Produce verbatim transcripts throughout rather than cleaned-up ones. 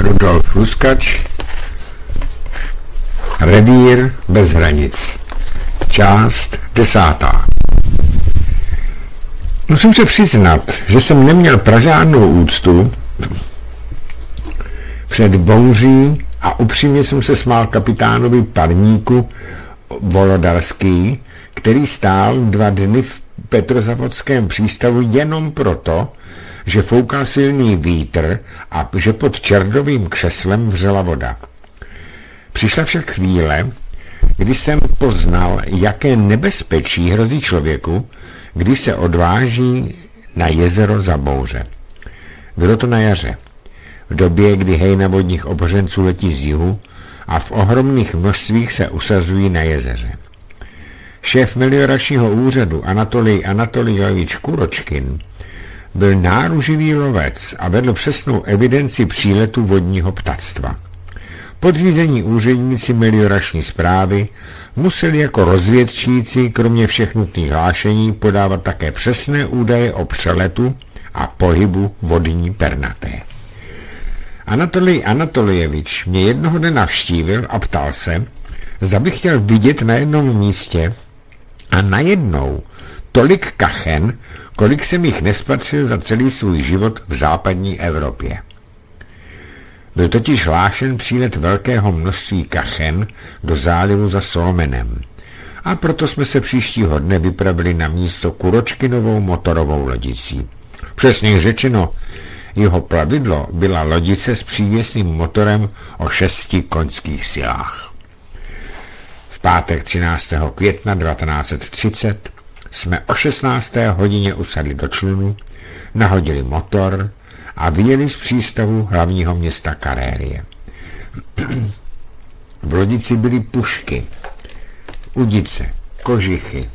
Rudolf Huskač, Revír bez hranic, část desátá. Musím se přiznat, že jsem neměl pražádnou úctu před bouří a upřímně jsem se smál kapitánovi parníku Volodarský, který stál dva dny v Petrozavodském přístavu jenom proto, že foukal silný vítr a že pod čerdovým křeslem vřela voda. Přišla však chvíle, kdy jsem poznal, jaké nebezpečí hrozí člověku, když se odváží na jezero za bouře. Bylo to na jaře, v době, kdy hejna vodních obhořenců letí z jihu a v ohromných množstvích se usazují na jezeře. Šéf melioračního úřadu Anatolij Anatoliovič Kuročkin byl náruživý lovec a vedl přesnou evidenci příletu vodního ptactva. Podřízení úředníci meliorační správy museli jako rozvědčíci kromě všech nutných hlášení podávat také přesné údaje o přeletu a pohybu vodní pernaté. Anatolij Anatolievič mě jednoho dne navštívil a ptal se, zda bych chtěl vidět na jednom místě a najednou tolik kachen, kolik jsem jich nespatřil za celý svůj život v západní Evropě. Byl totiž hlášen přílet velkého množství kachen do zálivu za Solomenem a proto jsme se příštího dne vypravili na místo Kuročkinovou motorovou lodicí. Přesně řečeno, jeho plavidlo byla lodice s přívěsným motorem o šesti koňských silách. V pátek třináctého května devatenáct set třicet jsme o šestnácté hodině usadli do člunu, nahodili motor a vyjeli z přístavu hlavního města Karélie. V lodici byly pušky, udice, kožichy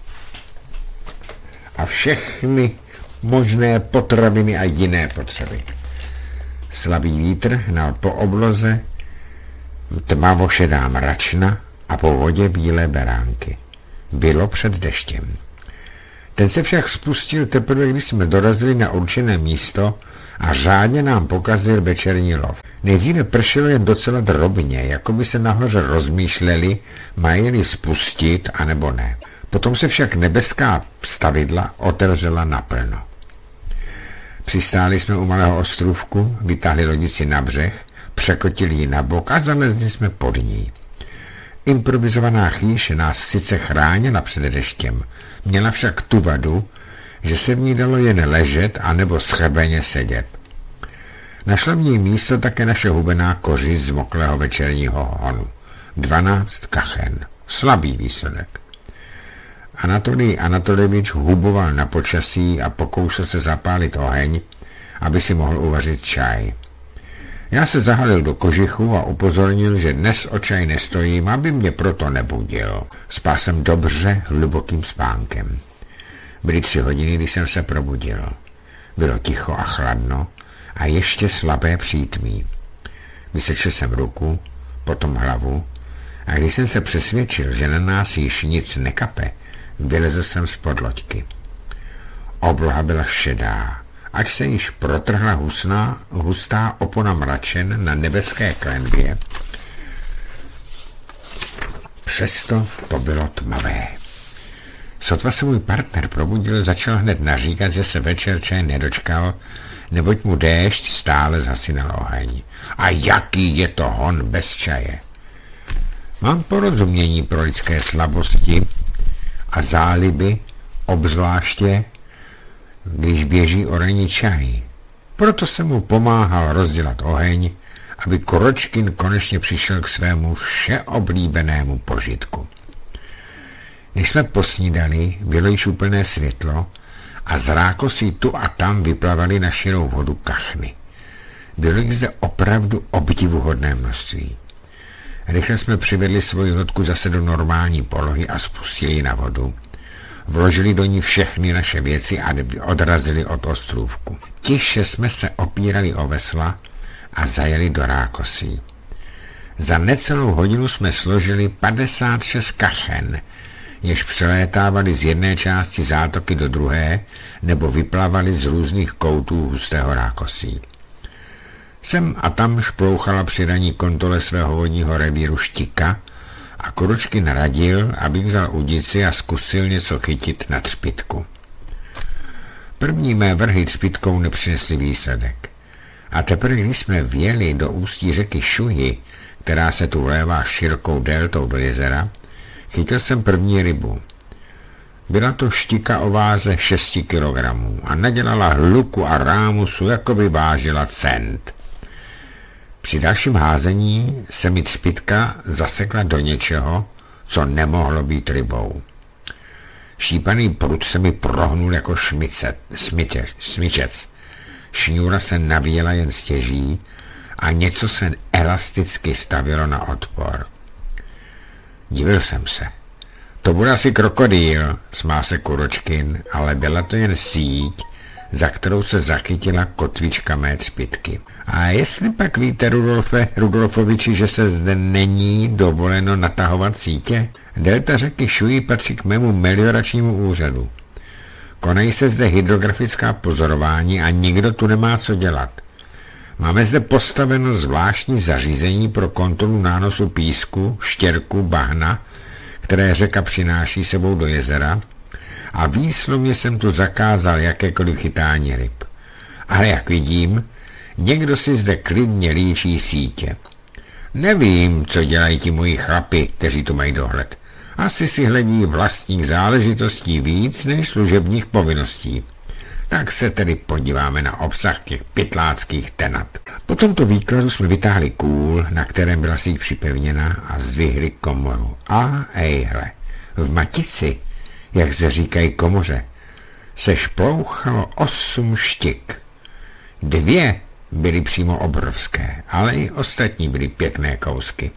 a všechny možné potraviny a jiné potřeby. Slabý vítr hnal po obloze tmavošedá mračna a po vodě bílé beránky. Bylo před deštěm. Ten se však spustil teprve, když jsme dorazili na určené místo a řádně nám pokazil večerní lov. Nejdříve pršelo jen docela drobně, jako by se nahoře rozmýšleli, mají-li spustit, anebo ne. Potom se však nebeská stavidla otevřela naplno. Přistáli jsme u malého ostrůvku, vytáhli lodici na břeh, překotili ji na bok a zalezli jsme pod ní. Improvizovaná chýše nás sice chránila před deštěm, měla však tu vadu, že se v ní dalo jen ležet anebo schrbeně sedět. Našla v ní místo také naše hubená koři z moklého večerního honu. Dvanáct kachen. Slabý výsledek. Anatolij Anatolievič huboval na počasí a pokoušel se zapálit oheň, aby si mohl uvařit čaj. Já se zahalil do kožichu a upozornil, že dnes o čaj nestojím, aby mě proto nebudil. Spál jsem dobře hlubokým spánkem. Byly tři hodiny, kdy jsem se probudil. Bylo ticho a chladno a ještě slabé přítmí. Vysečil jsem ruku, potom hlavu a když jsem se přesvědčil, že na nás již nic nekape, vylezl jsem spod loďky. Obloha byla šedá, ať se již protrhla husná, hustá opona mračen na nebeské klenbě. Přesto to bylo tmavé. Sotva se můj partner probudil, začal hned naříkat, že se večer čaj nedočkal, neboť mu déšť stále zhasínal oheň. A jaký je to hon bez čaje? Mám porozumění pro lidské slabosti a záliby, obzvláště když běží o ranní čaj. Proto jsem mu pomáhal rozdělat oheň, aby Kuročkin konečně přišel k svému všeoblíbenému požitku. Když jsme posnídali, bylo již úplné světlo a z rákosí tu a tam vyplavaly na širou vodu kachny. Bylo jich zde opravdu obdivuhodné množství. Rychle jsme přivedli svoji lodku zase do normální polohy a spustili ji na vodu. Vložili do ní všechny naše věci a odrazili od ostrůvku. Tiše jsme se opírali o vesla a zajeli do rákosí. Za necelou hodinu jsme složili padesát šest kachen, jež přelétávali z jedné části zátoky do druhé nebo vyplavali z různých koutů hustého rákosí. Sem a tam šplouchala při raní kontole svého vodního revíru Štika a Kuročkin radil, aby vzal udici a zkusil něco chytit na třpytku. První mé vrhy třpytkou nepřinesly výsledek. A teprve, když jsme vjeli do ústí řeky Šuji, která se tu vlévá širokou deltou do jezera, chytil jsem první rybu. Byla to štika o váze šesti kilogramů a nadělala hluku a rámusu, jako by vážila cent. Při dalším házení se mi třpytka zasekla do něčeho, co nemohlo být rybou. Šípaný prut se mi prohnul jako šmicet, smyčec, smyčec. Šňůra se navíjela jen stěží a něco se elasticky stavilo na odpor. Divil jsem se. To bude asi krokodýl, smál se Kuročkin, ale byla to jen síť, za kterou se zachytila kotvička mé třpytky. A jestli pak víte, Rudolfe, Rudolfoviči, že se zde není dovoleno natahovat sítě? Delta řeky Šuji patří k mému melioračnímu úřadu. Konají se zde hydrografická pozorování a nikdo tu nemá co dělat. Máme zde postaveno zvláštní zařízení pro kontrolu nánosu písku, štěrku, bahna, které řeka přináší sebou do jezera, a výslovně jsem tu zakázal jakékoliv chytání ryb. Ale jak vidím, někdo si zde klidně líčí sítě. Nevím, co dělají ti moji chlapi, kteří tu mají dohled. Asi si hledí vlastních záležitostí víc než služebních povinností. Tak se tedy podíváme na obsah těch pytláckých tenat. Po tomto výkladu jsme vytáhli kůl, na kterém byla síť připevněna, a zdvihli komoru. A ejhle, v matici, jak se říkají komoře, se šplouchalo osm štik. Dvě byly přímo obrovské, ale i ostatní byly pěkné kousky.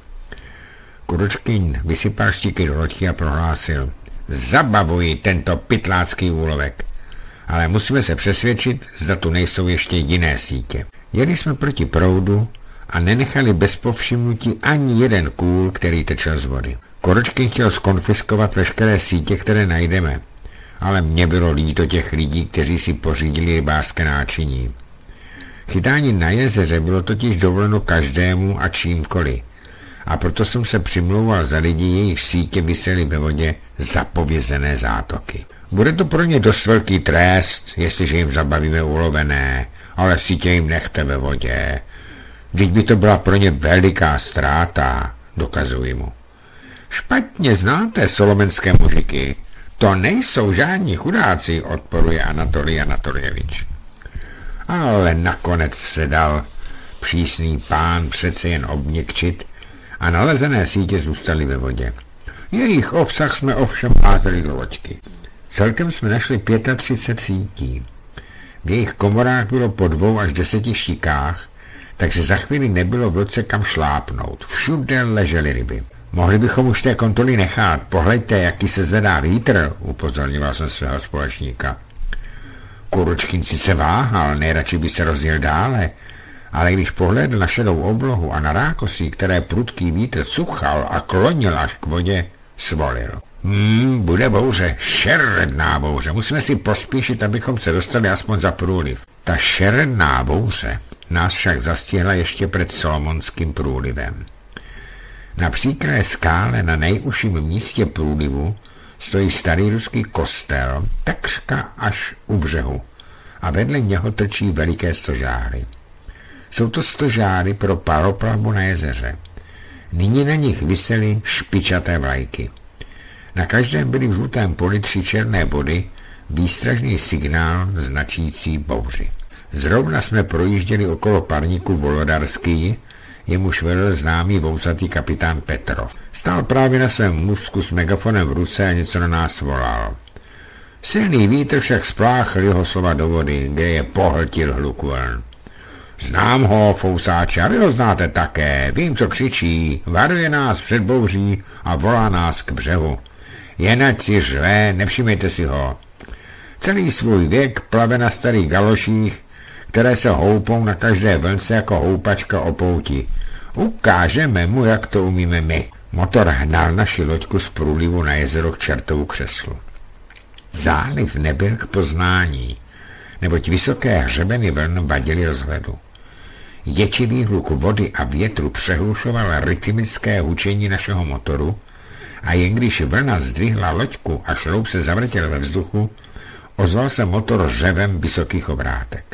Kuročkin vysypal štiky do loďky a prohlásil: zabavuji tento pytlácký úlovek, ale musíme se přesvědčit, zda tu nejsou ještě jiné sítě. Jeli jsme proti proudu a nenechali bez povšimnutí ani jeden kůl, který tečel z vody. Kuročkin chtěl skonfiskovat veškeré sítě, které najdeme, ale mně bylo líto těch lidí, kteří si pořídili rybářské náčiní. Chytání na jezeře bylo totiž dovoleno každému a čímkoliv, a proto jsem se přimlouval za lidi, jejich sítě visely ve vodě zapovězené zátoky. Bude to pro ně dost velký trest, jestliže jim zabavíme ulovené, ale sítě jim nechte ve vodě. Vždyť by to byla pro ně veliká ztráta, dokazuji mu. Špatně znáte solomenské mužiky, to nejsou žádní chudáci, odporuje Anatolij Anatoljevič. Ale nakonec se dal přísný pán přece jen obměkčit a nalezené sítě zůstaly ve vodě. Jejich obsah jsme ovšem házeli do loďky. Celkem jsme našli třicet pět sítí. V jejich komorách bylo po dvou až deseti štikách, takže za chvíli nebylo v loďce kam šlápnout. Všude ležely ryby. Mohli bychom už té kontroly nechat. Pohleďte, jaký se zvedá vítr, upozorňoval jsem svého společníka. Kuročkin sice váhal, nejradši by se rozjel dále, ale když pohlédl na šedou oblohu a na rákosí, které prudký vítr cuchal a klonil až k vodě, svolil. Hmm, bude bouře, šeredná bouře. Musíme si pospíšit, abychom se dostali aspoň za průliv. Ta šeredná bouře nás však zastihla ještě před Solomonským průlivem. Na příkré skále na nejužším místě průlivu stojí starý ruský kostel, takřka až u břehu, a vedle něho trčí veliké stožáry. Jsou to stožáry pro paroplavbu na jezeře. Nyní na nich visely špičaté vlajky. Na každém byly v žlutém poli tři černé body, výstražný signál značící bouři. Zrovna jsme projížděli okolo parníku Volodarský, jemuž vedl známý vousatý kapitán Petrov. Stál právě na svém můstku s megafonem v ruce a něco na nás volal. Silný vítr však spláchl jeho slova do vody, kde je pohltil hluk vln. Znám ho, fousáče, a vy ho znáte také, vím, co křičí, varuje nás před bouří a volá nás k břehu. Jen ať si řve, nevšimejte si ho. Celý svůj věk plave na starých galoších, které se houpou na každé vlnce jako houpačka o pouti. Ukážeme mu, jak to umíme my. Motor hnal naši loďku z průlivu na jezero k Čertovu křeslu. Záliv nebyl k poznání, neboť vysoké hřebeny vln vadily rozhledu. Ječivý hluk vody a větru přehlušoval rytmické hučení našeho motoru a jen když vlna zdvihla loďku a šroub se zavrtěl ve vzduchu, ozval se motor řevem vysokých obrátek.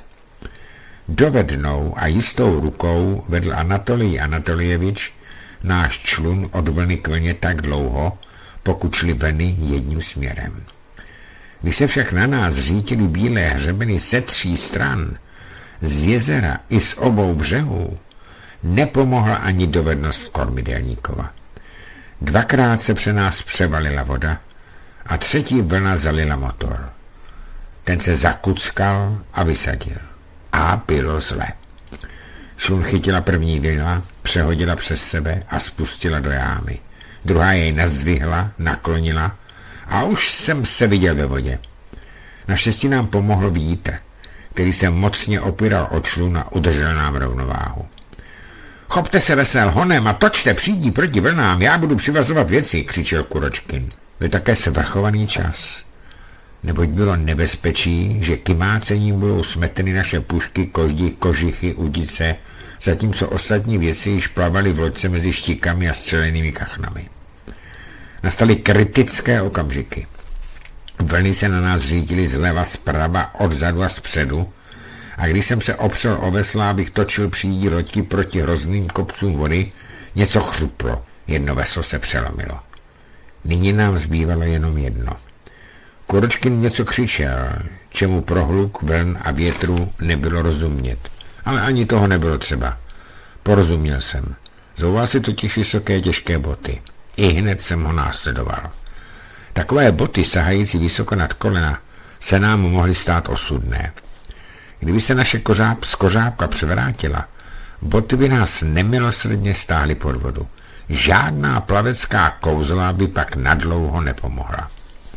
Dovednou a jistou rukou vedl Anatolij Anatolievič náš člun od vlny k vlně tak dlouho, pokud šly vlny jedním směrem. Když se však na nás řítily bílé hřebeny se tří stran, z jezera i z obou břehů, nepomohla ani dovednost kormidelníkova. Dvakrát se pře nás převalila voda a třetí vlna zalila motor. Ten se zakuckal a vysadil. A bylo zle. Člun chytila první vlna, přehodila přes sebe a spustila do jámy. Druhá jej nazdvihla, naklonila a už jsem se viděl ve vodě. Naštěstí nám pomohl vítr, který se mocně opíral o člun a udržel nám rovnováhu. Chopte se vesel honem a točte přídí proti vlnám, já budu přivazovat věci, křičel Kuročkin. Byl také svrchovaný čas, neboť bylo nebezpečí, že kymácením budou smeteny naše pušky, koždi, kožichy, udice, zatímco ostatní věci již plavaly v loďce mezi štikami a střelenými kachnami. Nastaly kritické okamžiky. Vlny se na nás řídily zleva, zprava, odzadu a zpředu, a když jsem se opřel o vesla, abych točil přídí loďky proti hrozným kopcům vody, něco chruplo, jedno veslo se přelomilo. Nyní nám zbývalo jenom jedno. Kuročkin něco křičel, čemu prohluk vln a větru nebylo rozumět, ale ani toho nebylo třeba. Porozuměl jsem. Zouval si totiž vysoké těžké boty. I hned jsem ho následoval. Takové boty, sahající vysoko nad kolena, se nám mohly stát osudné. Kdyby se naše kořáp z kořápka převrátila, boty by nás nemilosrdně stáhly pod vodu. Žádná plavecká kouzla by pak nadlouho nepomohla.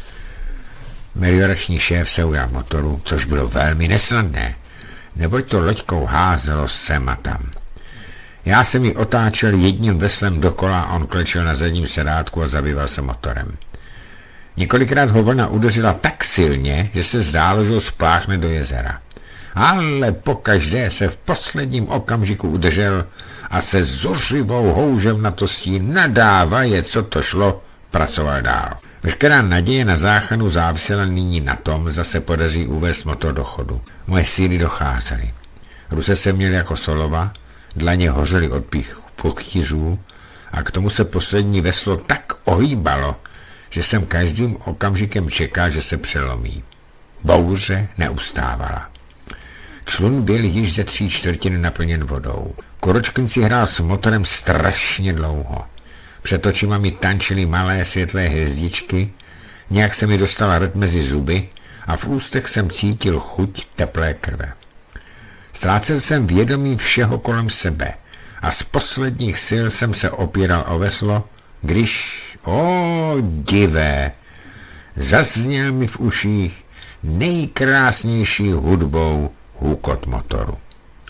Meliorační šéf se ujal motoru, což bylo velmi nesnadné, neboť to loďkou házelo sem a tam. Já jsem ji otáčel jedním veslem dokola a on klečel na zadním sedátku a zabýval se motorem. Několikrát ho vlna udeřila tak silně, že se zdálo, že ho spláchne do jezera. Ale pokaždé se v posledním okamžiku udržel a se zuřivou houževnatostí nadávaje, co to šlo, pracoval dál. Veškerá naděje na záchranu závisela nyní na tom, zda se podaří uvést motor do chodu. Moje síly docházely. Ruce se měly jako solova, dlaně hořely od pochtířů a k tomu se poslední veslo tak ohýbalo, že jsem každým okamžikem čekal, že se přelomí. Bouře neustávala. Člun byl již ze tří čtvrtin naplněn vodou. Kuročkin si hrál s motorem strašně dlouho. Před očima mi tančily malé světlé hvězdičky, nějak se mi dostala rť mezi zuby a v ústech jsem cítil chuť teplé krve. Ztrácel jsem vědomí všeho kolem sebe a z posledních sil jsem se opíral o veslo, když, o divé, zazněl mi v uších nejkrásnější hudbou hůkot motoru.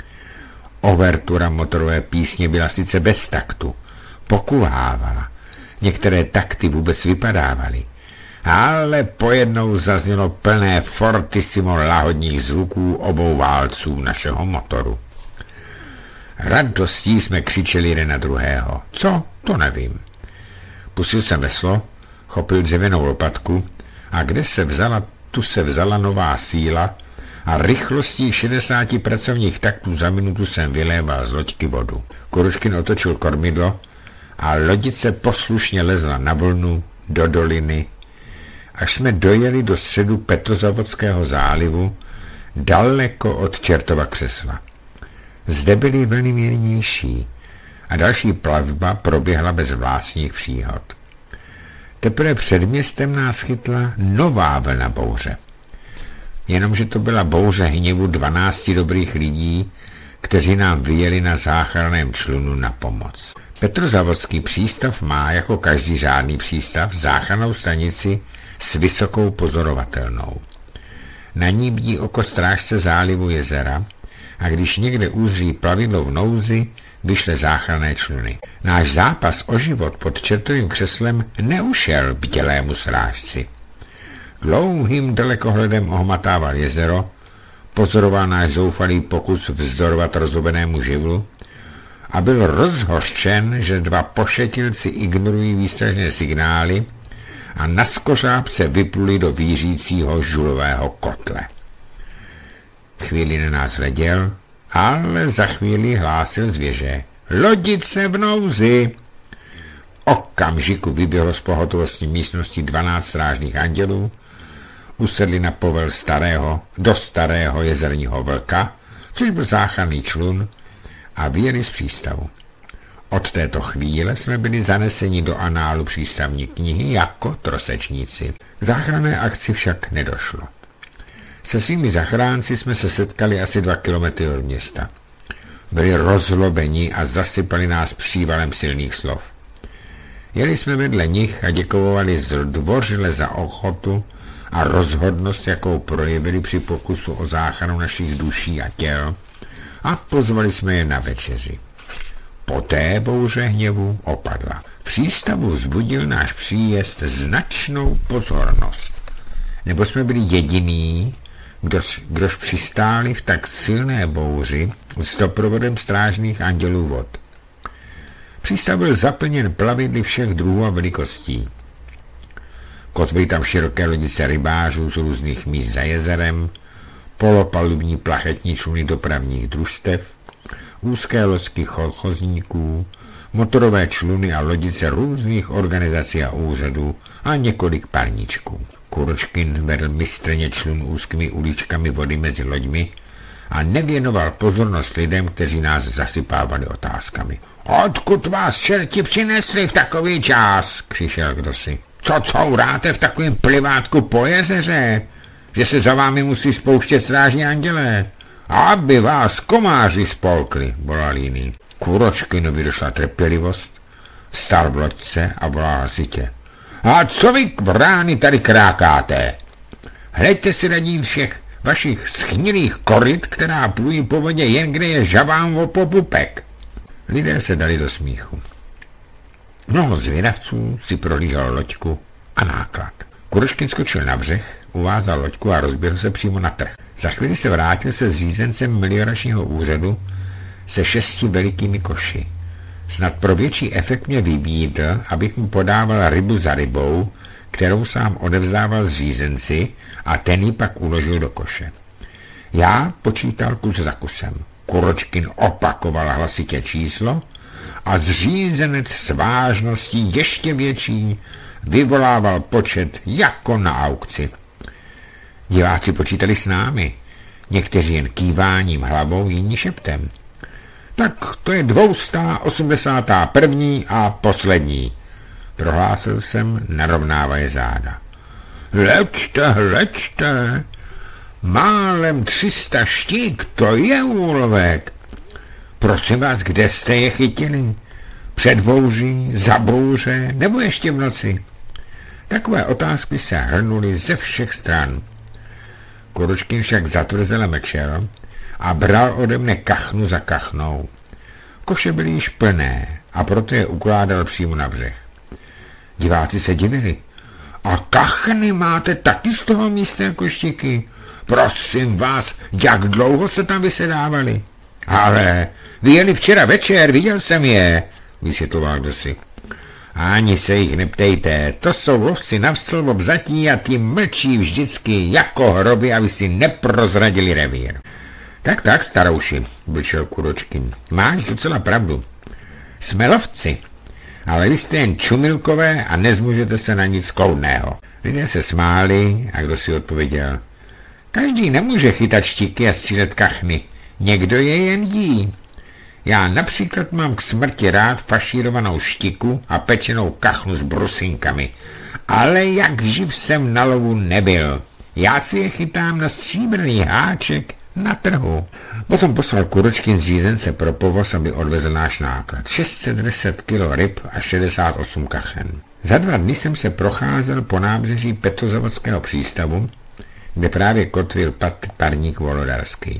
Overtura motorové písně byla sice bez taktu, pokulhávala, některé takty vůbec vypadávaly, ale pojednou zaznělo plné fortissimo lahodních zvuků obou válců našeho motoru. Radostí jsme křičeli jeden na druhého. Co? To nevím. Pustil jsem veslo, chopil dřevěnou lopatku a kde se vzala, tu se vzala nová síla a rychlostí šedesáti pracovních taktů za minutu jsem vyléval z loďky vodu. Kuročkin otočil kormidlo a lodice poslušně lezla na vlnu, do doliny, až jsme dojeli do středu Petrozavodského zálivu, daleko od Čertova křesla. Zde byly vlny mírnější a další plavba proběhla bez vlastních příhod. Teprve před městem nás chytla nová vlna bouře. Jenomže to byla bouře hněvu dvanácti dobrých lidí, kteří nám vyjeli na záchranném člunu na pomoc. Petrozavodský přístav má jako každý řádný přístav záchrannou stanici s vysokou pozorovatelnou. Na ní bdí oko strážce zálivu jezera a když někde uzří plavidlo v nouzi, vyšle záchranné čluny. Náš zápas o život pod Čertovým křeslem neušel bdělému strážci. Dlouhým dalekohledem ohmatával jezero, pozoroval náš zoufalý pokus vzdorovat rozlobenému živlu a byl rozhořčen, že dva pošetilci ignorují výstražné signály a na skořápce vypluli do vířícího žulového kotle. Chvíli na nás hleděl, ale za chvíli hlásil z věže: Lodice v nouzi! Okamžiku vyběhlo z pohotovostní místnosti dvanáct strážných andělů, usedli na povel starého, do starého jezerního vlka, což byl záchranný člun, a vyjeli z přístavu. Od této chvíle jsme byli zaneseni do análu přístavní knihy jako trosečníci. K záchranné akci však nedošlo. Se svými zachránci jsme se setkali asi dva kilometry od města. Byli rozlobeni a zasypali nás přívalem silných slov. Jeli jsme vedle nich a děkovali zdvořile za ochotu a rozhodnost, jakou projevili při pokusu o záchranu našich duší a těl, a pozvali jsme je na večeři. Poté bouře hněvu opadla. V přístavu vzbudil náš příjezd značnou pozornost. Nebo jsme byli jediní, kdož, kdož přistáli v tak silné bouři s doprovodem strážných andělů vod. Přístav byl zaplněn plavidly všech druhů a velikostí. Kotvily tam široké lodice rybářů z různých míst za jezerem, polopalubní plachetní čluny dopravních družstev, úzké loďky chodníků, motorové čluny a lodice různých organizací a úřadů a několik parníčků. Kuročkin vedl mistrně člun úzkými uličkami vody mezi loďmi a nevěnoval pozornost lidem, kteří nás zasypávali otázkami. Odkud vás čerti přinesli v takový čas? Křičel kdosi. Co couráte v takovém plivátku po jezeře? Že se za vámi musí spouštět strážní andělé? Aby vás komáři spolkli, volal jiný. Kuročkinovi došla trpělivost, vstal v loďce a volal hlasitě. A co vy vrány tady krákáte? Hleďte si radí všech vašich schnilých koryt, která plují po vodě jen kde je žabám o popupek. Lidé se dali do smíchu. Mnoho zvědavců si prohlíželo loďku a náklad. Kuročkin skočil na břeh, uvázal loďku a rozběhl se přímo na trh. Za chvíli se vrátil se řízencem melioračního úřadu se šesti velikými koši. Snad pro větší efekt mě vybídl, abych mu podával rybu za rybou, kterou sám odevzdával zřízenci, a ten ji pak uložil do koše. Já počítal kus za kusem. Kuročkin opakoval hlasitě číslo a zřízenec s vážností ještě větší vyvolával počet jako na aukci. Diváci počítali s námi, někteří jen kýváním hlavou, jiní šeptem. Tak to je dvoustá osmdesátá první a poslední, prohlásil jsem, narovnávaje záda. Hleďte, hleďte, málem tři sta štík, to je úlovek. Prosím vás, kde jste je chytili? Před bouří, za bouře, nebo ještě v noci? Takové otázky se hrnuly ze všech stran. Kuročkin však zatvrzele mlčel a bral ode mne kachnu za kachnou. Koše byly již plné a proto je ukládal přímo na břeh. Diváci se divili. A kachny máte taky z toho místa jako štiky? Prosím vás, jak dlouho se tam vysedávali? Ale vyjeli včera večer, viděl jsem je, vysvětloval kdosi. Ani se jich neptejte, to jsou lovci navstřel obzatí a ti mlčí vždycky jako hroby, aby si neprozradili revír. Tak, tak, starouši, blčel Kuročkin, máš docela pravdu. Jsme lovci, ale vy jste jen čumilkové a nezmůžete se na nic kloudného. Lidé se smáli a kdo si odpověděl. Každý nemůže chytat štiky a střílet kachny, někdo je jen jí. Já například mám k smrti rád fašírovanou štiku a pečenou kachnu s brusinkami, ale jak živ jsem na lovu nebyl. Já si je chytám na stříbrný háček na trhu. Potom poslal Kuročkin zřízence pro povoz, aby odvezl náš náklad. šest set deset kilo ryb a šedesát osm kachen. Za dva dny jsem se procházel po nábřeží Petrozavodského přístavu, kde právě kotvil parník Volodarský.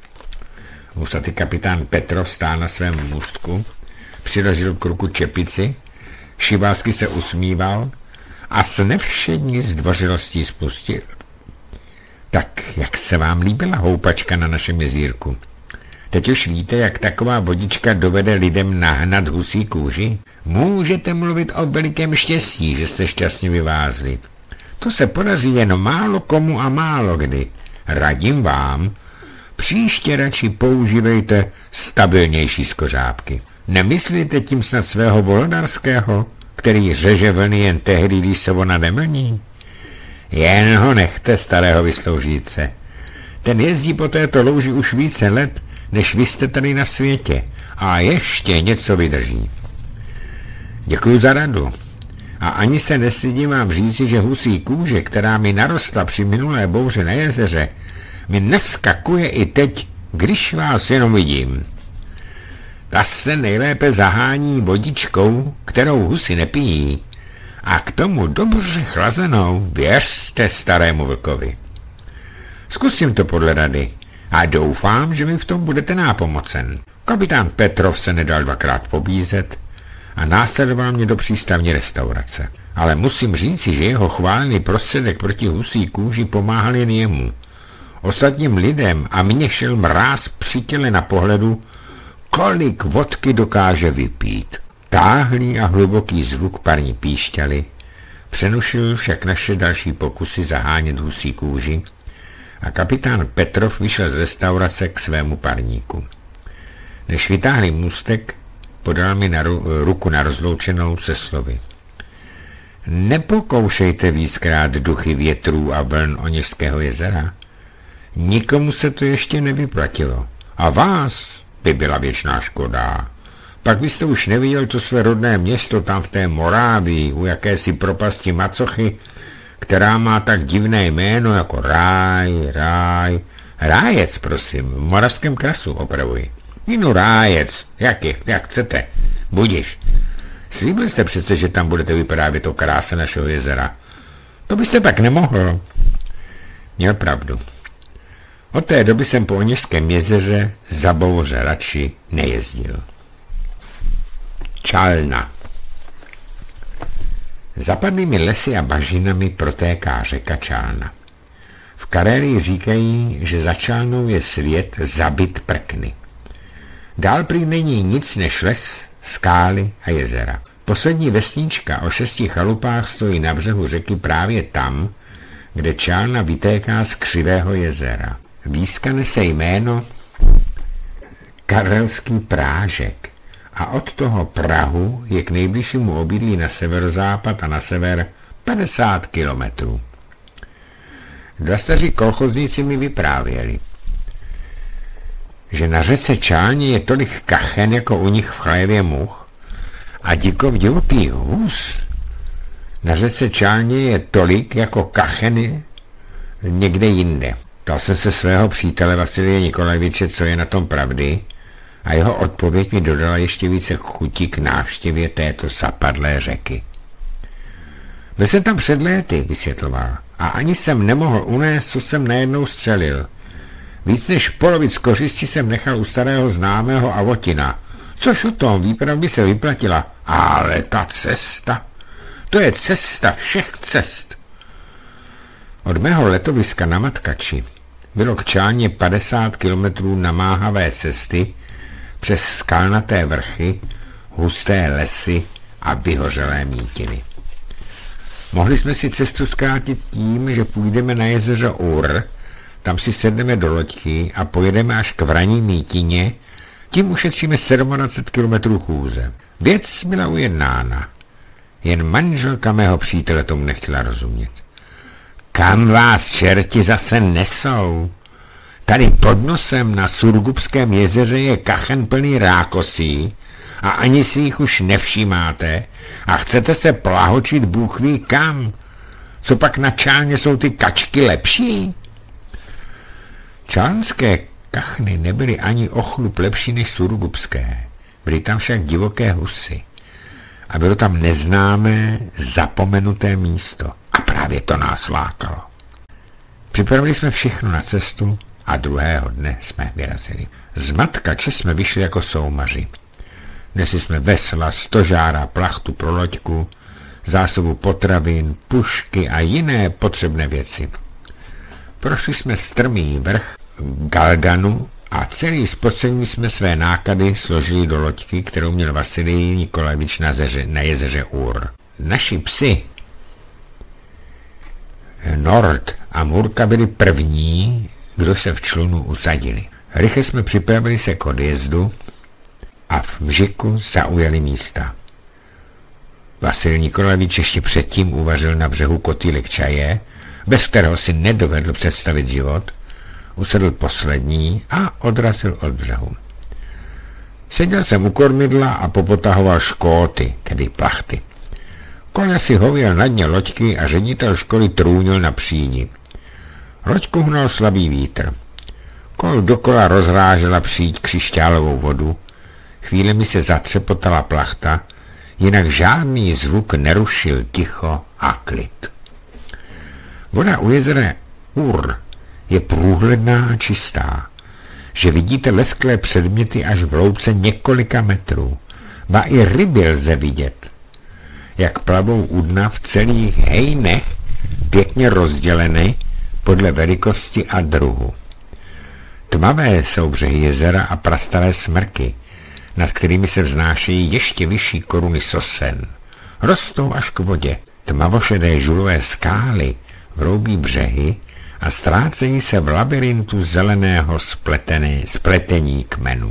Vusatý kapitán Petrov stál na svém můstku, přiložil k ruku čepici, šibalsky se usmíval a s nevšední zdvořilostí spustil. Tak jak se vám líbila houpačka na našem jezírku? Teď už víte, jak taková vodička dovede lidem nahnat husí kůži? Můžete mluvit o velikém štěstí, že jste šťastně vyvázli. To se podaří jen málo komu a málo kdy. Radím vám, příště radši používejte stabilnější skořápky. Nemyslíte tím snad svého Volodarského, který řeže vlny jen tehdy, když se ona nemlní? Jen ho nechte, starého vysloužíce. Ten jezdí po této louži už více let, než vy jste tady na světě, a ještě něco vydrží. Děkuji za radu. A ani se nestydím vám říci, že husí kůže, která mi narostla při minulé bouře na jezeře, mi neskakuje i teď, když vás jenom vidím. Ta se nejlépe zahání vodičkou, kterou husy nepijí, a k tomu dobře chlazenou, věřte starému vlkovi. Zkusím to podle rady a doufám, že mi v tom budete nápomocen. Kapitán Petrov se nedal dvakrát pobízet a následoval mě do přístavní restaurace. Ale musím říci, že jeho chválený prostředek proti husí kůži pomáhal jen jemu. Ostatním lidem a mně šel mráz při těle na pohledu, kolik vodky dokáže vypít. Táhlý a hluboký zvuk parní píšťaly přenušil však naše další pokusy zahánět husí kůži a kapitán Petrov vyšel z restaurace k svému parníku. Než vytáhli můstek, podal mi na ru, ruku na rozloučenou se slovy. Nepokoušejte víckrát duchy větrů a vln Oněžského jezera. Nikomu se to ještě nevyplatilo. A vás by byla věčná škoda. Pak byste už neviděl to své rodné město tam v té Morávii, u jakési propasti Macochy, která má tak divné jméno jako Ráj, Ráj, Rájec, prosím, v Moravském krasu, opravuji. Jinu Rájec, jak, je, jak chcete, budiš. Slíbil jste přece, že tam budete vyprávět o kráse našeho jezera. To byste pak nemohl. Měl pravdu. Od té doby jsem po Oněžském jezeře za bouře radši nejezdil. Čalna. Zapadlými lesy a bažinami protéká řeka Čalna. V Karelii říkají, že za Čalnou je svět zabit prkny. Dál prý není nic než les, skály a jezera. Poslední vesnička o šesti chalupách stojí na břehu řeky právě tam, kde Čalna vytéká z křivého jezera. Výzka nese jméno Karelský Prážek a od toho Prahu je k nejbližšímu obydlí na severozápad a na sever padesát kilometrů. Dva staří kolchozníci mi vyprávěli, že na řece Čálně je tolik kachen jako u nich v Chlejevě much a dikov divoký hus. Na řece Čálně je tolik jako kacheny někde jinde. Ptal jsem se svého přítele Vasilie Nikolajeviče, co je na tom pravdy, a jeho odpověď mi dodala ještě více chuti k návštěvě této zapadlé řeky. Byl jsem tam před léty, vysvětloval, a ani jsem nemohl unést, co jsem najednou střelil. Víc než polovic kořisti jsem nechal u starého známého Avotina, což o tom výprav by se vyplatila, ale ta cesta, to je cesta všech cest. Od mého letoviska na Matkači bylo k Čálně padesát kilometrů namáhavé cesty přes skalnaté vrchy, husté lesy a vyhořelé mítiny. Mohli jsme si cestu zkrátit tím, že půjdeme na jezeře Ur, tam si sedneme do loďky a pojedeme až k Vraní mítině, tím ušetříme dvacet sedm kilometrů chůze. Věc byla ujednána, jen manželka mého přítele tomu nechtěla rozumět. Kam vás čerti zase nesou? Tady pod nosem na Surgubském jezeře je kachen plný rákosí a ani si jich už nevšímáte a chcete se plahočit Bůh ví kam. Co pak na Čálně jsou ty kačky lepší? Čálnské kachny nebyly ani o chlup lepší než surgubské. Byly tam však divoké husy. A bylo tam neznámé, zapomenuté místo. A právě to nás lákalo. Připravili jsme všechno na cestu a druhého dne jsme vyrazili. Z Matkače jsme vyšli jako soumaři. Nesli jsme vesla, stožára, plachtu pro loďku, zásobu potravin, pušky a jiné potřebné věci. Prošli jsme strmý vrch Galdanu a celý spocení jsme své náklady složili do loďky, kterou měl Vasilij Nikolajevič na, na jezeře Ur. Naši psi Nord a Murka byli první, kdo se v člunu usadili. Rychle jsme připravili se k odjezdu a v Mžiku zaujali místa. Vasilij Nikolajevič ještě předtím uvařil na břehu kotýlek čaje, bez kterého si nedovedl představit život, usedl poslední a odrazil od břehu. Seděl jsem u kormidla a popotahoval škóty, tedy plachty. Koля si hověl na dně loďky a ředitel školy trůnil na přídi. Loďku hnal slabý vítr. Kol dokola rozrážela příď křišťálovou vodu, chvílemi se zatřepotala plachta, jinak žádný zvuk nerušil ticho a klid. Voda u jezera Ur je průhledná a čistá, že vidíte lesklé předměty až v hloubce několika metrů, ba i ryby lze vidět, jak plavou u dna v celých hejnech, pěkně rozděleny podle velikosti a druhu. Tmavé jsou břehy jezera a prastaré smrky, nad kterými se vznášejí ještě vyšší koruny sosen. Rostou až k vodě. Tmavošedé žulové skály vroubí břehy a ztrácejí se v labirintu zeleného spletené, spletení kmenů.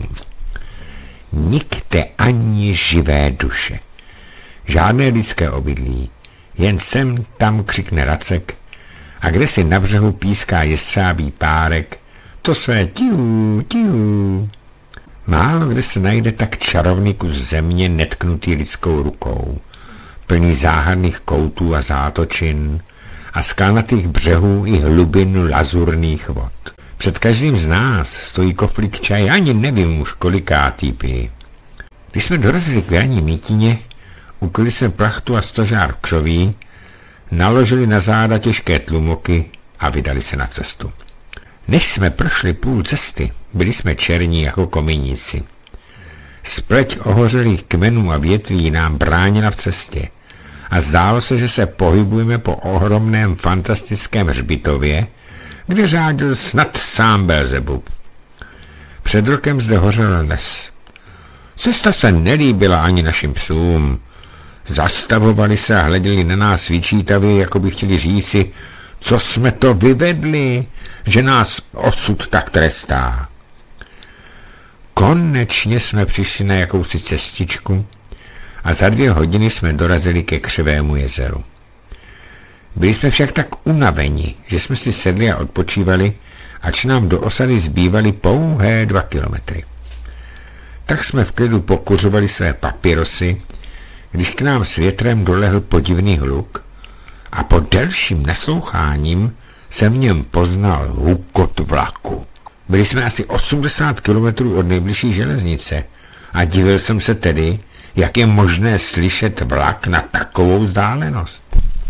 Nikde ani živé duše. Žádné lidské obydlí. Jen sem tam křikne racek a kde si na břehu píská jestřábí párek, to své tiu, tiu. Málo kde se najde tak čarovný kus země netknutý lidskou rukou, plný záhadných koutů a zátočin a skalnatých břehů i hlubin lazurných vod. Před každým z nás stojí koflík čaje, ani nevím už kolikátý pij. Když jsme dorazili k Jarní mítině, ukryli jsme plachtu a stožár křoví, naložili na záda těžké tlumoky a vydali se na cestu. Než jsme prošli půl cesty, byli jsme černí jako kominíci. Spleť ohořelých kmenů a větví nám bránila v cestě a zdálo se, že se pohybujeme po ohromném fantastickém hřbitově, kde řádil snad sám Belzebub. Před rokem zde hořel les. Cesta se nelíbila ani našim psům. Zastavovali se a hleděli na nás vyčítavě, jako by chtěli říci, co jsme to vyvedli, že nás osud tak trestá. Konečně jsme přišli na jakousi cestičku a za dvě hodiny jsme dorazili ke Křivému jezeru. Byli jsme však tak unaveni, že jsme si sedli a odpočívali, ač nám do osady zbývaly pouhé dva kilometry. Tak jsme v klidu pokuřovali své papírosy, když k nám s větrem dolehl podivný hluk a po delším nasloucháním jsem v něm poznal hukot vlaku. Byli jsme asi osmdesát kilometrů od nejbližší železnice a divil jsem se tedy, jak je možné slyšet vlak na takovou vzdálenost.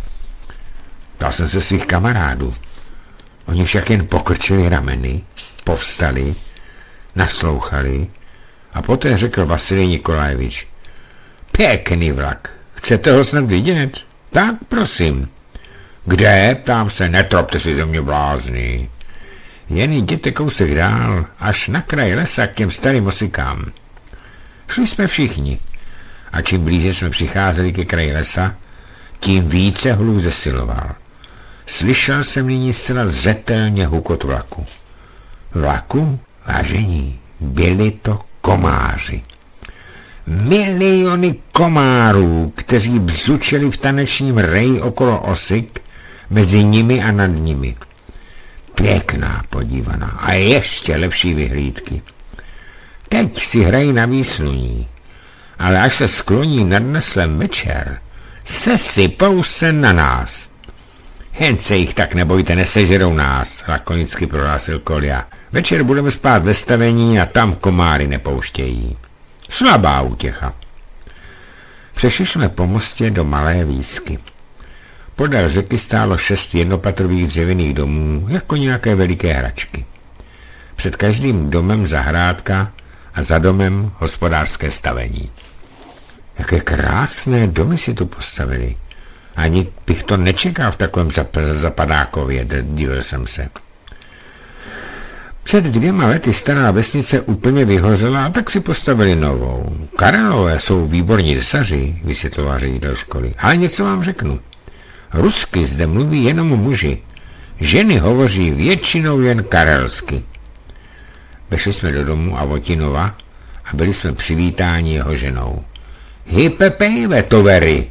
Dal jsem se svých kamarádů. Oni však jen pokrčili rameny, povstali, naslouchali a poté řekl Vasilij Nikolajevič: Pěkný vlak, chcete ho snad vidět? Tak prosím. Kde? Ptám se, netropte si ze mě blázni. Jen jděte kousek dál, až na kraj lesa k těm starým osikám. Šli jsme všichni a čím blíže jsme přicházeli ke kraji lesa, tím více hluk zesiloval. Slyšel jsem nyní zcela zřetelně hukot vlaku. Vlaku? Vážení, byli to komáři. Miliony komárů, kteří bzučeli v tanečním reji okolo osik, mezi nimi a nad nimi. Pěkná podívaná a ještě lepší vyhlídky. Teď si hrají na výsluní, ale až se skloní nadneslem večer, sesypou se na nás. Jen se jich tak nebojte, nesežerou nás, lakonicky prohlásil Kolja. Večer budeme spát ve stavení a tam komáry nepouštějí. Slabá útěcha. Přešli jsme po mostě do malé výsky. Podél řeky stálo šest jednopatrových dřevěných domů, jako nějaké veliké hračky. Před každým domem zahrádka a za domem hospodářské stavení. Jaké krásné domy si tu postavili. Ani bych to nečekal v takovém zap- zapadákově, divil jsem se. Před dvěma lety stará vesnice úplně vyhořela a tak si postavili novou. Karelové jsou výborní tesaři, vysvětloval ředitel školy. Ale něco vám řeknu. Rusky zde mluví jenom muži. Ženy hovoří většinou jen karelsky. Vešli jsme do domu Avotinova a byli jsme přivítáni jeho ženou. Hypepejve tovery.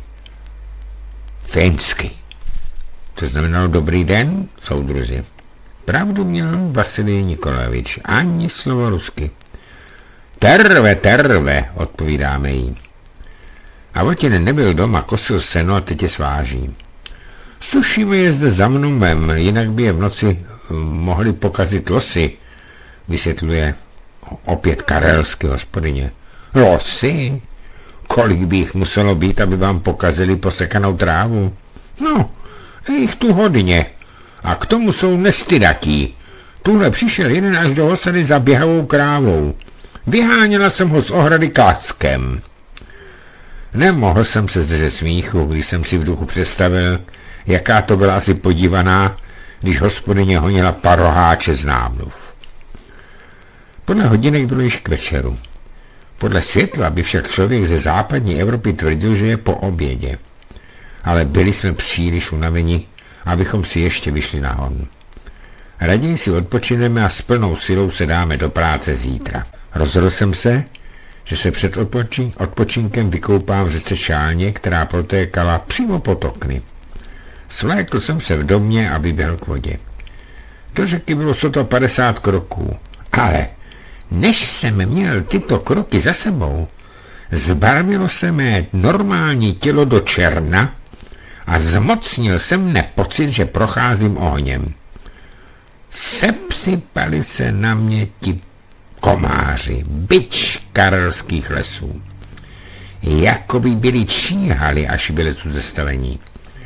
Finsky. To znamenalo dobrý den, soudruzi. Pravdu měl Vasilij Nikolajevič, ani slovo rusky. Terve, terve, odpovídáme jí. Avotin nebyl doma, kosil seno a teď je sváží. Sušíme je zde za mnumem, jinak by je v noci mohli pokazit losy, vysvětluje opět karelsky hospodyně. Losy? Kolik by jich muselo být, aby vám pokazili posekanou trávu? No, je jich tu hodně. A k tomu jsou nestydatí. Tuhle přišel jeden až do osady za běhavou krávou. Vyháněla jsem ho z ohrady klackem. Nemohl jsem se zdržet smíchu, když jsem si v duchu představil, jaká to byla asi podívaná, když hospodyně honila paroháče z námluv. Podle hodinek bylo již k večeru. Podle světla by však člověk ze západní Evropy tvrdil, že je po obědě. Ale byli jsme příliš unaveni, abychom si ještě vyšli na hon. Raději si odpočineme a s plnou silou se dáme do práce zítra. Rozhodl jsem se, že se před odpočin- odpočinkem vykoupám v řece Čálně, která protékala přímo pod okny. Svlékl jsem se v domě a vyběhl k vodě. Do řeky bylo sotva padesát kroků, ale než jsem měl tyto kroky za sebou, zbarvilo se mé normální tělo do černa a zmocnil se mne pocit, že procházím ohněm. Sepsypali se na mě ti komáři, bič karelských lesů. Jakoby byli číhali, až byli tu zestavení.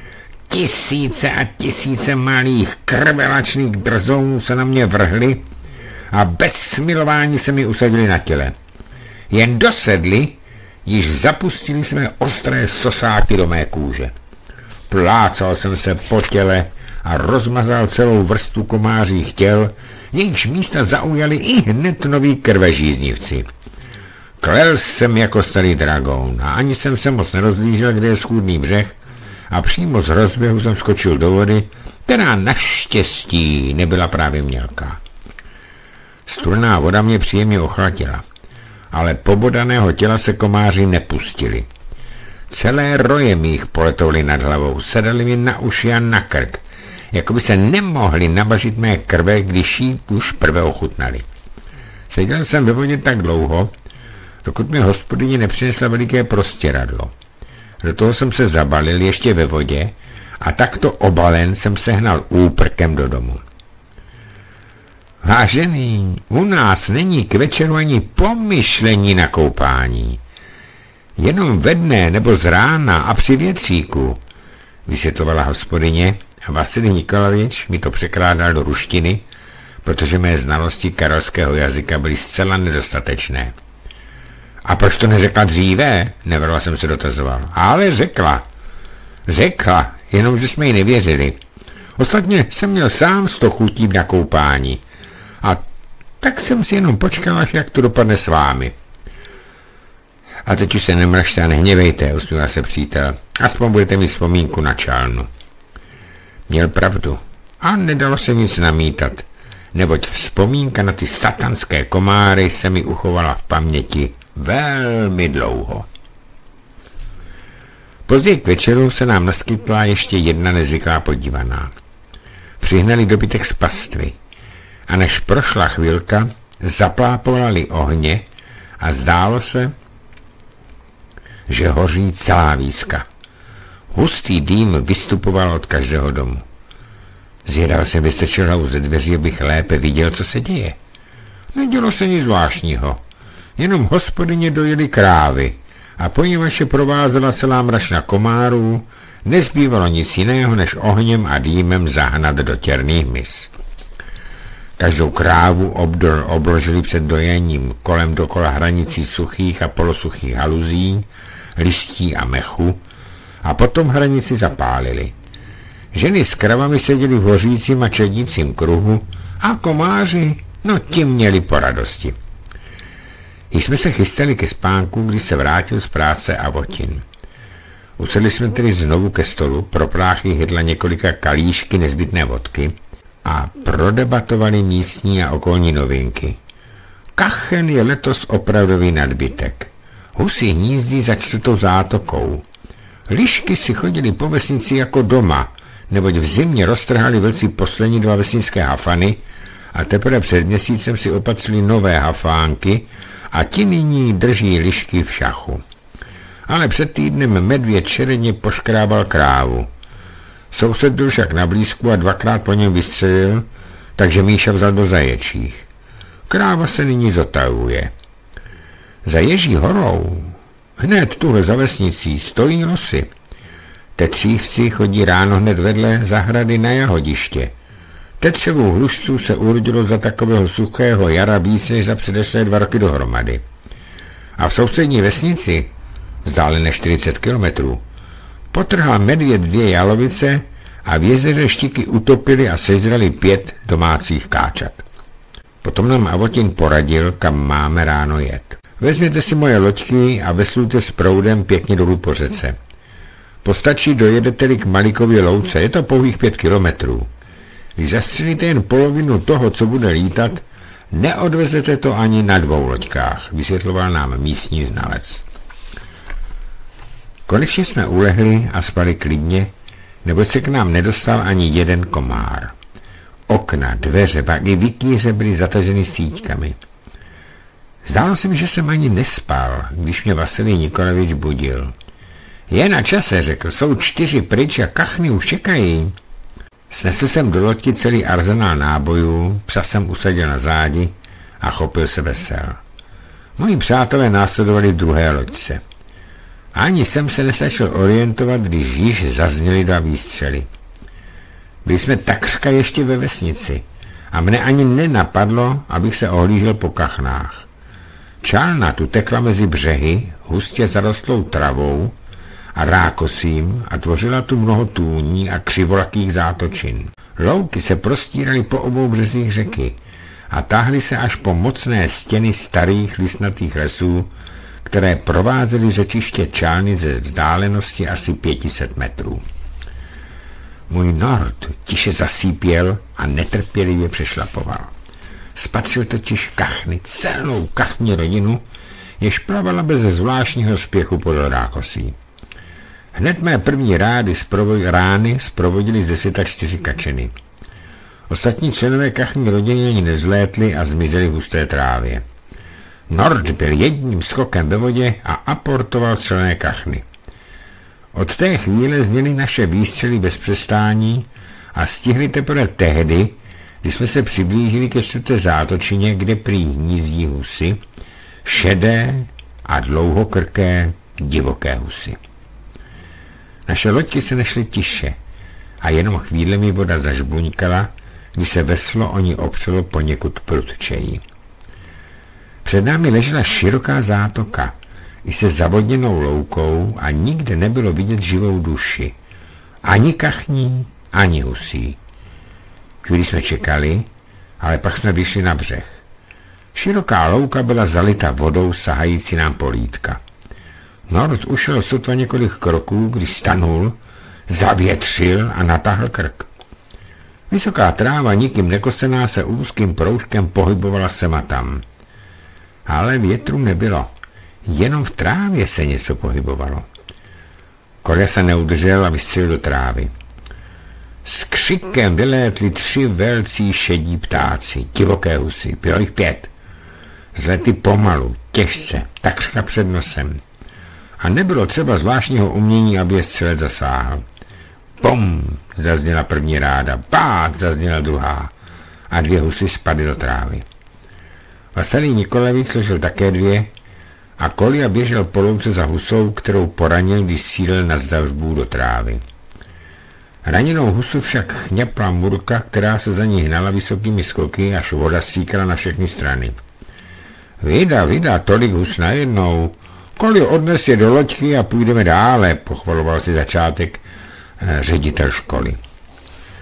Tisíce a tisíce malých krvelačných drzounů se na mě vrhli a bez smilování se mi usadili na těle. Jen dosedli, již zapustili své ostré sosáky do mé kůže. Plácal jsem se po těle a rozmazal celou vrstvu komářích těl, jejichž místa zaujali i hned noví krvežíznivci. Klel jsem jako starý dragoun a ani jsem se moc nerozlížel, kde je schůdný břeh, a přímo z rozběhu jsem skočil do vody, která naštěstí nebyla právě mělká. Studená voda mě příjemně ochladila, ale pobodaného těla se komáři nepustili. Celé roje mých poletovali nad hlavou, sedali mi na uši a na krk, jako by se nemohli nabažit mé krve, když jí už prve ochutnali. Seděl jsem ve vodě tak dlouho, dokud mi hospodyně nepřinesla veliké prostěradlo. Do toho jsem se zabalil ještě ve vodě a takto obalen jsem sehnal úprkem do domu. Vážený, u nás není k večeru ani pomyšlení na koupání. Jenom ve dne nebo z rána a při větříku, vysvětlovala hospodyně, a Vasilij Nikolajevič mi to překládal do ruštiny, protože mé znalosti karelského jazyka byly zcela nedostatečné. A proč to neřekla dříve? Nevrla jsem se dotazoval. Ale řekla. Řekla, jenomže jsme jí nevěřili. Ostatně jsem měl sám sto chutí na koupání. A tak jsem si jenom počkal, až jak to dopadne s vámi. A teď už se nemražte a nehněvejte, usmíval se přítel. Aspoň budete mít vzpomínku na Čálnu. Měl pravdu a nedalo se nic namítat, neboť vzpomínka na ty satanské komáry se mi uchovala v paměti velmi dlouho. Později k večeru se nám naskytla ještě jedna nezvyklá podívaná. Přihnali dobytek z pastvy a než prošla chvilka, zaplápovali ohně a zdálo se, že hoří celá výska. Hustý dým vystupoval od každého domu. Zjedal jsem vystrčil hlavu ze dveří, abych lépe viděl, co se děje. Nedělo se nic zvláštního. Jenom hospodyně dojeli krávy a poněvadž je provázela celá mračna komárů, nezbývalo nic jiného, než ohněm a dýmem zahnat do těrných mis. Každou krávu obdor obložili před dojením kolem dokola hranicí suchých a polosuchých haluzí, listí a mechu a potom hranici zapálili. Ženy s kravami seděli v hořícím a čedícím kruhu a komáři No tím měli po radosti. Když jsme se chystali ke spánku, když se vrátil z práce Avotin. Usedli jsme tedy znovu ke stolu, propláchli hydla několika kalíšky nezbytné vodky a prodebatovali místní a okolní novinky. Kachen je letos opravdový nadbytek. Husy hnízdí za čtvrtou zátokou. Lišky si chodili po vesnici jako doma, neboť v zimě roztrhali vlci poslední dva vesnické hafany a teprve před měsícem si opatřili nové hafánky a ti nyní drží lišky v šachu. Ale před týdnem medvěd šeredně poškrábal krávu. Soused byl však na blízku a dvakrát po něm vystřelil, takže Míša vzal do zaječích. Kráva se nyní zotavuje. Za Ježí horou, hned tuhle za vesnicí, stojí losy. Tetřívci chodí ráno hned vedle zahrady na jahodiště. Tetřevou hlušců se urodilo za takového suchého jara víc než za předešlé dva roky dohromady. A v sousední vesnici, vzdálené čtyřicet kilometrů, potrhal medvěd dvě jalovice a v jezeře Štiky utopili a sežrali pět domácích káčat. Potom nám Avotin poradil, kam máme ráno jet. Vezměte si moje loďky a veslujte s proudem pěkně dolů po řece. Postačí dojedete-li k Malikově louce, je to pouhých pět kilometrů. Když zastřelíte jen polovinu toho, co bude lítat, neodvezete to ani na dvou loďkách, vysvětloval nám místní znalec. Konečně jsme ulehli a spali klidně, neboť se k nám nedostal ani jeden komár. Okna, dveře, pak i vikýře byly zataženy síťkami. Zdálo se mi, že jsem ani nespal, když mě Vasilij Nikolajevič budil. Je na čase, řekl, jsou čtyři pryč a kachny už čekají. Snesl jsem do loďky celý arzenál nábojů, psa jsem usadil na zádi a chopil se vesel. Moji přátelé následovali v druhé loďce. Ani jsem se nestačil orientovat, když již zazněly dva výstřely. Byli jsme takřka ještě ve vesnici a mne ani nenapadlo, abych se ohlížel po kachnách. Čálna tu tekla mezi břehy, hustě zarostlou travou a rákosím a tvořila tu mnoho tůní a křivolakých zátočin. Louky se prostíraly po obou březích řeky a táhly se až po mocné stěny starých listnatých lesů, které provázely řečiště Čálny ze vzdálenosti asi pět set metrů. Můj Nord tiše zasípěl a netrpělivě přešlapoval. Spatřil totiž kachny, celou kachní rodinu, jež plavala bez zvláštního spěchu podél rákosí. Hned mé první rády sprovo- rány zprovodili ze světa čtyři kačeny. Ostatní členové kachní rodiny ani nezlétli a zmizeli v husté trávě. Nord byl jedním skokem ve vodě a aportoval střelené kachny. Od té chvíle zněly naše výstřely bez přestání a stihli teprve tehdy, když jsme se přiblížili ke čtvrté zátočině, kde prý hnízdí husy, šedé a dlouhokrké divoké husy. Naše loďky se nešly tiše a jenom chvíle mi voda zažbuňkala, když se veslo o ní opřelo poněkud prudčeji. Před námi ležela široká zátoka, i se zavodněnou loukou a nikde nebylo vidět živou duši. Ani kachní, ani husí. Chvíli jsme čekali, ale pak jsme vyšli na břeh. Široká louka byla zalita vodou sahající nám po lítka. Nord ušel sotva několik kroků, když stanul, zavětřil a natáhl krk. Vysoká tráva, nikým nekosená, se úzkým proužkem pohybovala sem a tam. Ale větru nebylo. Jenom v trávě se něco pohybovalo. Koля se neudržel a vystřelil do trávy. S křikem vylétli tři velcí šedí ptáci, divoké husy, bylo jich pět. Zlety pomalu, těžce, takřka před nosem. A nebylo třeba zvláštního umění, aby je střelec zasáhl. Pum, zazněla první ráda, pát, zazněla druhá a dvě husy spadly do trávy. Vasilij Nikolajevič složil také dvě a Kolja běžel po louce za husou, kterou poranil, když sílil na zdalžbů do trávy. Raněnou husu však chňapla Murka, která se za ní hnala vysokými skoky, až voda stříkala na všechny strany. Vida, vida, tolik hus najednou. Koljo, odnes je do loďky a půjdeme dále, pochvaloval si začátek eh, ředitel školy.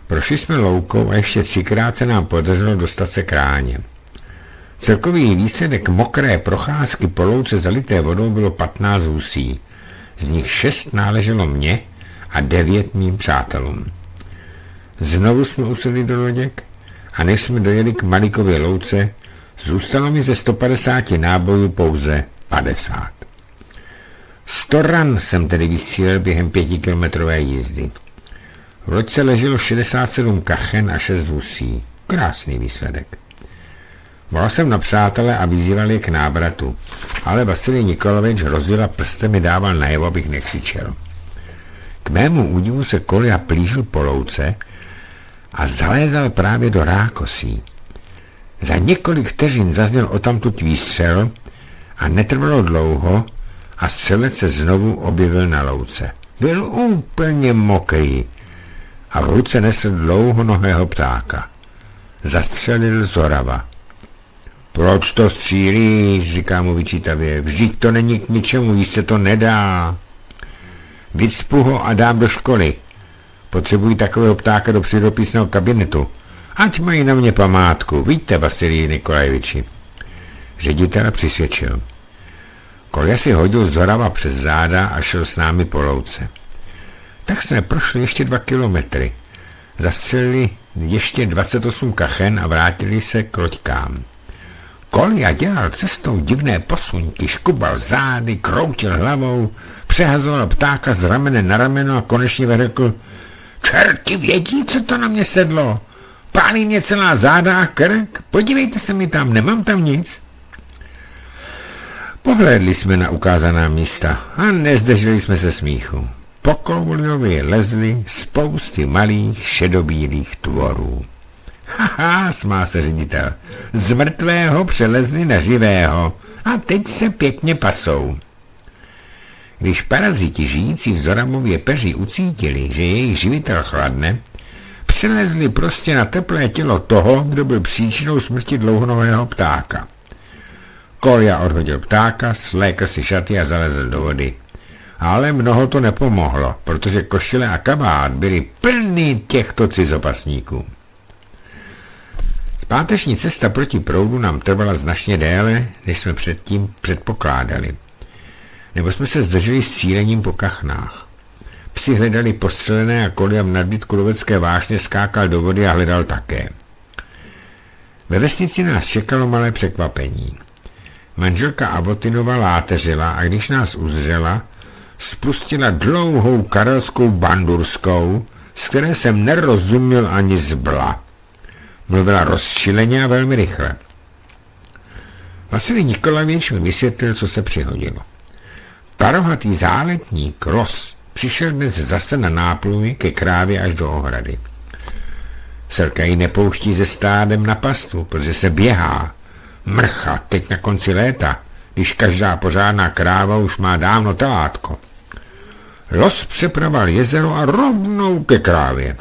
Prošli jsme loukou a ještě třikrát se nám podařilo dostat se k ráně. Celkový výsledek mokré procházky po louce zalité vodou bylo patnáct husí. Z nich šest náleželo mně a devět mým přátelům. Znovu jsme usedli do loděk a než jsme dojeli k Malikově louce, zůstalo mi ze sto padesáti nábojů pouze padesát. sto ran jsem tedy vystřílel během pětikilometrové jízdy. V loďce leželo šedesát sedm kachen a šest husí. Krásný výsledek. Volal jsem na přátele a vyzýval je k návratu, ale Vasilij Nikolajevič hrozil a prstem mi dával najevo, abych nekřičel. K mému údivu se Kolja plížil po louce a zalézal právě do rákosí. Za několik vteřin zazněl odtamtud výstřel a netrvalo dlouho a střelec se znovu objevil na louce. Byl úplně mokrý a v ruce nesl dlouhonohého ptáka. Zastřelil zorava. Proč to střílíš, říká mu vyčítavě, vždyť to není k ničemu, víc se to nedá. Vycpu ho a dám do školy. Potřebuji takového ptáka do přírodopisného kabinetu. Ať mají na mě památku, víte, Vasilij Nikolajeviči. Ředitel přisvědčil. Kolja si hodil zorava přes záda a šel s námi po louce. Tak jsme prošli ještě dva kilometry. Zastřelili ještě dvacet osm kachen a vrátili se k loďkám. Kolja dělal cestou divné posuňky, škubal zády, kroutil hlavou, přehazoval ptáka z ramene na rameno a konečně vyřekl: Čerti vědí, co to na mě sedlo. Pálí mě celá záda a krk. Podívejte se mi tam, nemám tam nic. Pohlédli jsme na ukázaná místa a nezdrželi jsme se smíchu. Po Koljovi lezli spousty malých šedobílých tvorů. Haha, smál se ředitel. Z mrtvého přelezli na živého a teď se pěkně pasou. Když paraziti žijící v zoramově peři ucítili, že jejich živitel chladne, přelezli prostě na teplé tělo toho, kdo byl příčinou smrti dlouhonohého ptáka. Kolja odhodil ptáka, slékl si šaty a zalezl do vody. Ale mnoho to nepomohlo, protože košile a kabát byly plný těchto cizopasníků. Páteční cesta proti proudu nám trvala značně déle, než jsme předtím předpokládali. Nebo jsme se zdrželi s cílením po kachnách. Psi hledali postřelené a Kolja v nadbytku lovecké vášně skákal do vody a hledal také. Ve vesnici nás čekalo malé překvapení. Manželka Avotinova láteřila a když nás uzřela, spustila dlouhou karelskou bandurskou, z které jsem nerozuměl ani zbla. Mluvila rozčileně a velmi rychle. Vasilij Nikolajevič mi vysvětlil, co se přihodilo. Parohatý záletník Ros přišel dnes zase na nápluvi ke krávě až do ohrady. Selka ji nepouští se stádem na pastu, protože se běhá. Mrcha, teď na konci léta, když každá pořádná kráva už má dávno telátko. Ros přepraval jezero a rovnou ke krávě.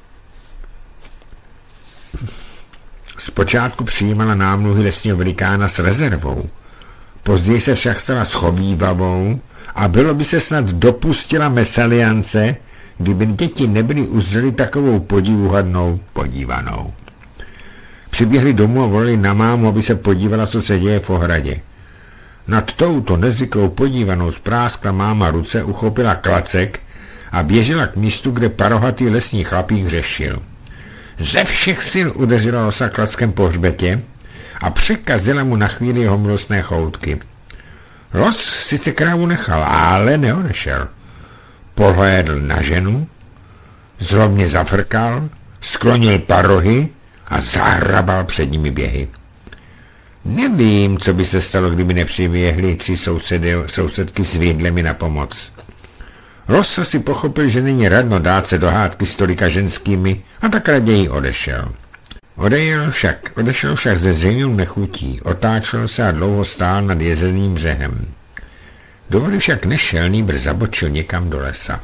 Zpočátku přijímala námluhy lesního velikána s rezervou. Později se však stala schovívavou a bylo by se snad dopustila mesaliance, kdyby děti nebyly uzřeli takovou podivuhodnou podívanou. Přiběhli domů a volali na mámu, aby se podívala, co se děje v ohradě. Nad touto nezvyklou podívanou spráskla máma ruce, uchopila klacek a běžela k místu, kde parohatý lesní chlapík řešil. Ze všech sil udeřila Rosa klackem po hřbetě a překazila mu na chvíli jeho milostné choutky. Ros sice krávu nechal, ale neodešel. Pohlédl na ženu, zlobně zafrkal, sklonil parohy a zahrabal před nimi běhy. Nevím, co by se stalo, kdyby nepřiběhli tři sousedy, sousedky s vidlemi na pomoc. Ros si pochopil, že není radno dát se do hádky s tolika ženskými a tak raději odešel. Odejel však, odešel však ze zřejmou nechutí, otáčel se a dlouho stál nad jezerným břehem. Do vody však nešel, nýbrž zabočil někam do lesa.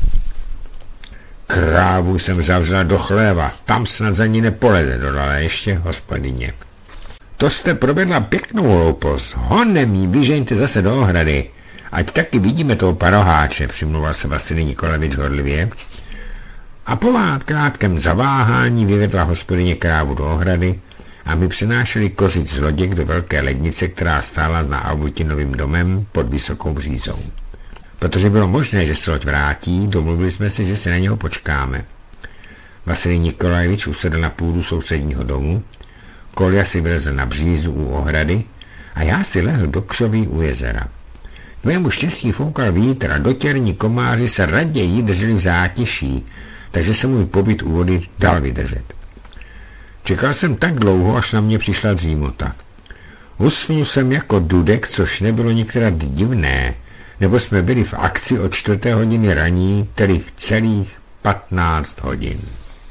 Krávu jsem zavřela do chléva, tam snad za ní nepoleze, dodala ještě hospodyně. To jste provedla pěknou hloupost, honem jí běžejte zase do ohrady, ať taky vidíme toho paroháče, přimluval se Vasilij Nikolajevič horlivě. A po krátkém zaváhání vyvedla hospodyně krávu do ohrady a my přenášeli kořit z loděk do velké lednice, která stála na Avutinovým domem pod vysokou břízou. Protože bylo možné, že se loď vrátí, domluvili jsme se, že se na něho počkáme. Vasilij Nikolajevič usedl na půdu sousedního domu, Kolja si vylezl na břízu u ohrady a já si lehl do křoví u jezera. K mému štěstí foukal vítr a dotěrní komáři se raději drželi v zátiší, takže se můj pobyt u vody dal vydržet. Čekal jsem tak dlouho, až na mě přišla dřímota. Usnul jsem jako dudek, což nebylo některá divné, nebo jsme byli v akci od čtvrté hodiny raní, tedy celých patnáct hodin.